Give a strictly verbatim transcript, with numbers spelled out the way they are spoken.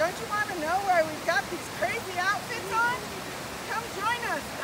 Don't you want to know why we've got these crazy outfits on? Come join us